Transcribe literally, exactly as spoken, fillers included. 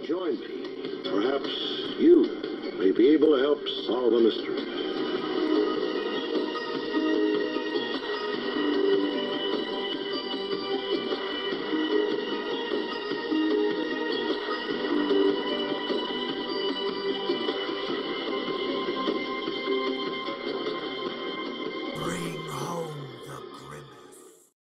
join me. Perhaps you may be able to help solve a mystery.